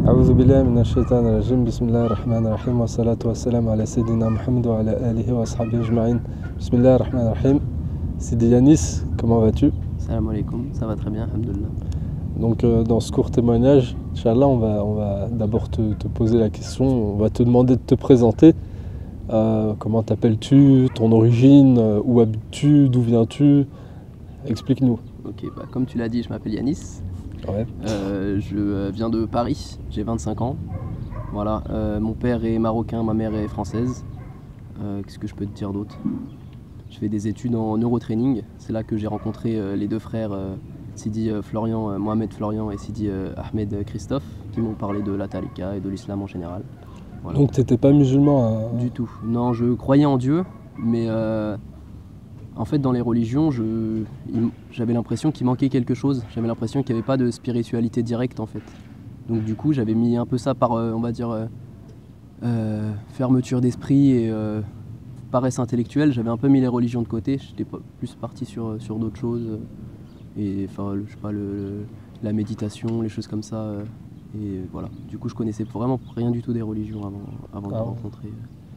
أعوذ بالله من الشيطان الرجيم بسم الله الرحمن الرحيم والصلاة والسلام على سيدنا Mohamed وعلى آله وأصحابه أجمعين. بسم الله الرحمن الرحيم. Sidi Yanis, comment vas-tu? Salam alaikum, ça va très bien, alhamdoulilah. Donc dans ce court témoignage, Inch'Allah, on va d'abord te poser la question, on va te demander de te présenter. Comment t'appelles-tu, ton origine, où habites-tu, d'où viens-tu? Explique-nous. Ok, comme tu l'as dit, je m'appelle Yanis. Ouais. Je viens de Paris, j'ai 25 ans. Voilà, mon père est marocain, ma mère est française. Qu'est-ce que je peux te dire d'autre? Je fais des études en neurotraining. C'est là que j'ai rencontré les deux frères Sidi Florian, Mohamed Florian et Sidi Ahmed Christophe, qui m'ont parlé de la Tariqa et de l'islam en général. Voilà. Donc t'étais pas musulman Du tout. Non, je croyais en Dieu, mais en fait dans les religions, j'avais l'impression qu'il manquait quelque chose. J'avais l'impression qu'il n'y avait pas de spiritualité directe en fait. Donc du coup j'avais mis un peu ça par, on va dire, fermeture d'esprit et paresse intellectuelle. J'avais un peu mis les religions de côté, j'étais plus parti sur d'autres choses. Et enfin, je sais pas, la méditation, les choses comme ça. Et voilà, du coup je connaissais vraiment rien du tout des religions avant de les rencontrer.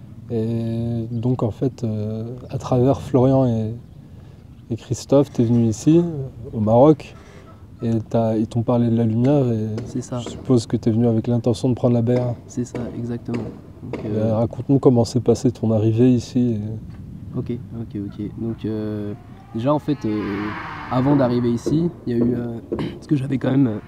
Et donc en fait, à travers Florian et Christophe, tu es venu ici, au Maroc, et ils t'ont parlé de la lumière, et c'est ça. Je suppose que tu es venu avec l'intention de prendre la BR. C'est ça, exactement. Donc, raconte-nous comment s'est passée ton arrivée ici. Ok. Donc déjà en fait, avant d'arriver ici, il y a eu... parce que j'avais quand même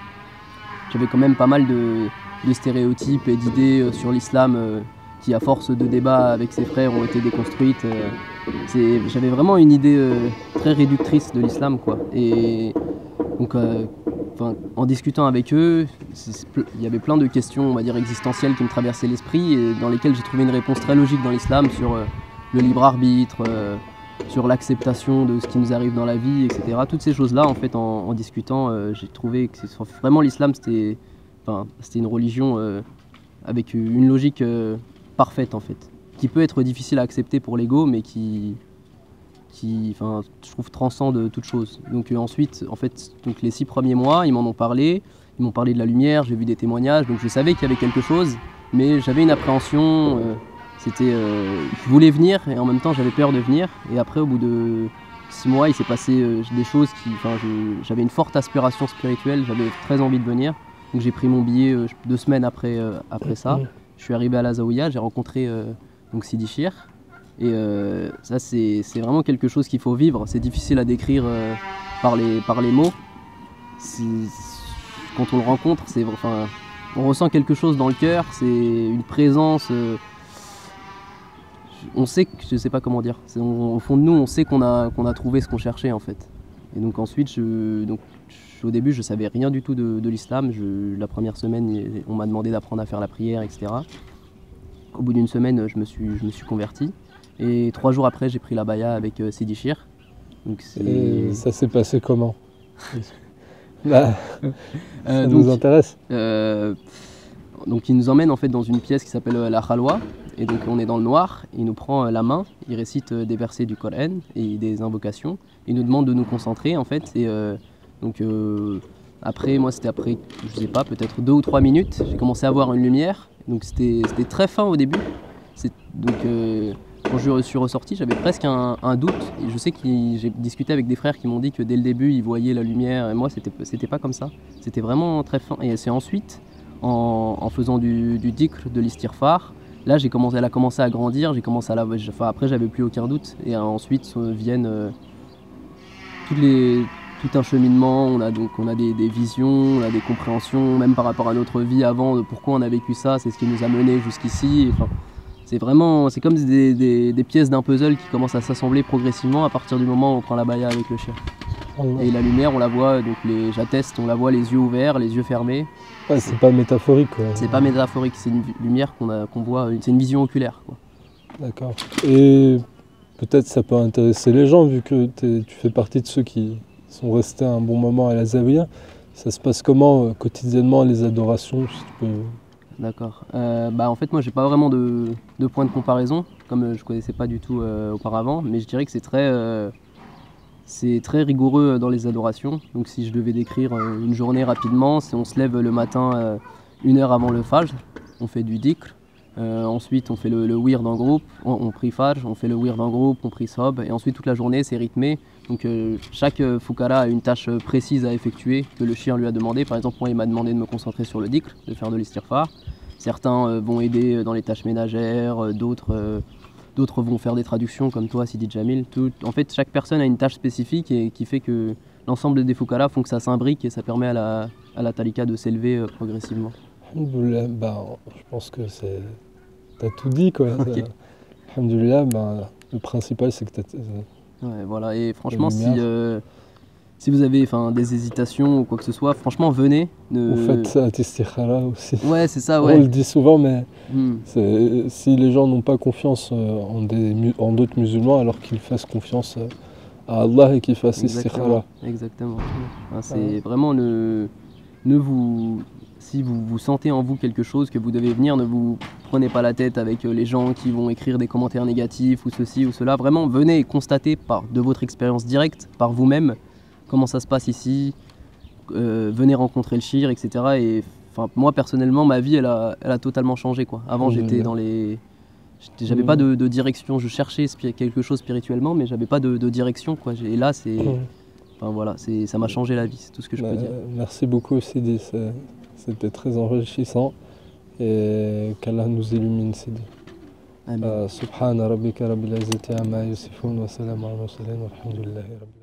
pas mal de stéréotypes et d'idées sur l'islam qui, à force de débats avec ses frères, ont été déconstruites. J'avais vraiment une idée très réductrice de l'islam, quoi. Et donc, en discutant avec eux, il y avait plein de questions, on va dire, existentielles qui me traversaient l'esprit et dans lesquelles j'ai trouvé une réponse très logique dans l'islam sur le libre arbitre, sur l'acceptation de ce qui nous arrive dans la vie, etc. Toutes ces choses-là, en fait, en discutant, j'ai trouvé que vraiment l'islam, c'était une religion avec une logique parfaite, en fait, qui peut être difficile à accepter pour l'ego, mais qui je trouve, transcende toute chose. Donc ensuite, en fait, donc les 6 premiers mois, ils m'en ont parlé. Ils m'ont parlé de la lumière, j'ai vu des témoignages, donc je savais qu'il y avait quelque chose, mais j'avais une appréhension. Je voulais venir et en même temps j'avais peur de venir. Et après, au bout de 6 mois, il s'est passé des choses j'avais une forte aspiration spirituelle, j'avais très envie de venir. Donc j'ai pris mon billet 2 semaines après ça. Je suis arrivé à la Zaouïa, j'ai rencontré donc Sidi Chir. Et ça, c'est vraiment quelque chose qu'il faut vivre. C'est difficile à décrire par les mots. Quand on le rencontre, on ressent quelque chose dans le cœur, c'est une présence. On sait que, je sais pas comment dire, au fond de nous, on sait qu'on a trouvé ce qu'on cherchait en fait. Et donc ensuite, au début, je savais rien du tout de l'islam. La première semaine, on m'a demandé d'apprendre à faire la prière, etc. Au bout d'une semaine, je me suis converti. Et 3 jours après, j'ai pris la baya avec Sidi Chir. Et ça s'est passé comment? Ça nous intéresse. Donc il nous emmène en fait dans une pièce qui s'appelle la Khalwa. Et donc on est dans le noir, il nous prend la main, il récite des versets du Coran et des invocations. Il nous demande de nous concentrer en fait. Et après, moi c'était après, je sais pas, peut-être 2 ou 3 minutes, j'ai commencé à voir une lumière. Donc c'était très fin au début. Quand je suis ressorti, j'avais presque un doute. Et je sais que j'ai discuté avec des frères qui m'ont dit que dès le début, ils voyaient la lumière. Et moi, c'était pas comme ça. C'était vraiment très fin. Et c'est ensuite, en faisant du dhikr, de l'istighfar, là, elle a commencé à grandir. Après, j'avais plus aucun doute. Et ensuite viennent tout un cheminement. On a des visions, on a des compréhensions, même par rapport à notre vie avant, de pourquoi on a vécu ça. C'est ce qui nous a menés jusqu'ici. C'est comme des pièces d'un puzzle qui commencent à s'assembler progressivement à partir du moment où on prend la baya avec le chien. Et la lumière, on la voit, donc j'atteste, on la voit les yeux ouverts, les yeux fermés. Ouais, c'est pas métaphorique, quoi. C'est pas métaphorique, c'est une lumière qu'on voit, c'est une vision oculaire, quoi. D'accord. Et peut-être ça peut intéresser les gens, vu que tu fais partie de ceux qui sont restés un bon moment à la Zaouïa. Ça se passe comment quotidiennement, les adorations, si tu peux... D'accord. En fait, moi, j'ai pas vraiment de point de comparaison, comme je connaissais pas du tout auparavant, mais je dirais que c'est très rigoureux dans les adorations. Donc, si je devais décrire une journée rapidement, on se lève le matin 1 heure avant le Fajr, on fait du dhikr. Ensuite, on fait le wird en groupe, on prie Fajr, on fait le wird en groupe, on prie Sob, et ensuite toute la journée c'est rythmé. Donc chaque Fukara a une tâche précise à effectuer que le chien lui a demandé. Par exemple, moi il m'a demandé de me concentrer sur le dhikr, de faire de l'istighfar. Certains vont aider dans les tâches ménagères, d'autres vont faire des traductions comme toi, Sidi Jamil. En fait, chaque personne a une tâche spécifique et qui fait que l'ensemble des Fukara font que ça s'imbrique et ça permet à la Talika de s'élever progressivement. Alhamdoulilah, je pense que t'as tout dit quoi. Ok. Alhamdoulilah, le principal c'est que Ouais, voilà. Et franchement, lumière. si vous avez des hésitations ou quoi que ce soit, franchement, venez. Vous faites ça à Tistikhara aussi. Ouais, c'est ça, On ouais. le dit souvent, mais Hmm. si les gens n'ont pas confiance en d'autres musulmans, alors qu'ils fassent confiance à Allah et qu'ils fassent Istikhara. Exactement. Enfin, c'est vraiment si vous sentez en vous quelque chose que vous devez venir, ne vous prenez pas la tête avec les gens qui vont écrire des commentaires négatifs ou ceci ou cela. Vraiment, venez et constatez de votre expérience directe, par vous-même, comment ça se passe ici. Venez rencontrer le shir, etc. Et moi personnellement, ma vie, elle a totalement changé, quoi. Avant, j'étais j'avais pas de direction. Je cherchais quelque chose spirituellement, mais j'avais pas de direction, quoi. Et là, voilà, ça m'a changé la vie, c'est tout ce que je peux dire. Merci beaucoup Sidi, c'était très enrichissant et qu'Allah nous illumine Sidi. Amen. Subhana rabbika rabbil izzati amma yasifun wa salamun ala al mursalin walhamdulillahi rabbil alamin.